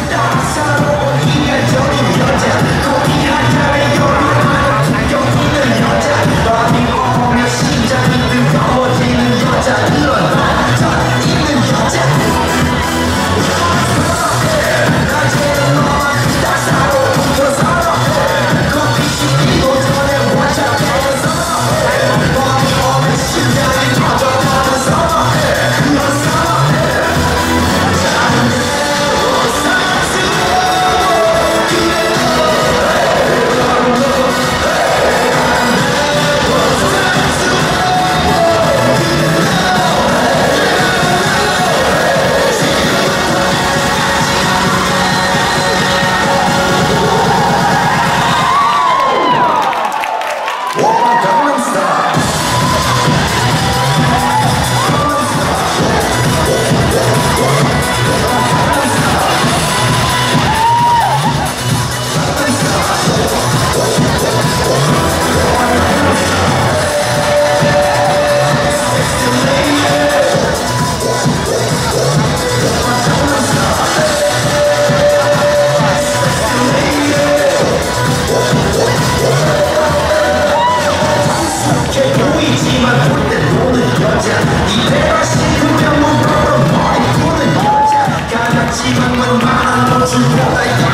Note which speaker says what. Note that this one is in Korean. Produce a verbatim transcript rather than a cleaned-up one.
Speaker 1: 따사로운 인간적인 여자 거기 한자의 열을 풍겨주는 여자 밤이 오면 심장이 뜨거워지는 여자 그런 반전 있는 여자 낮에는 너만 따사로운 저 사랑해 커피 식기도 전에 원샷해서 밤이 오면 심장이 터져가는 사랑해 그런 사랑해 이 배가 식으면 문으로 머리 푸는 여자 가볍지만 만만한 노출보다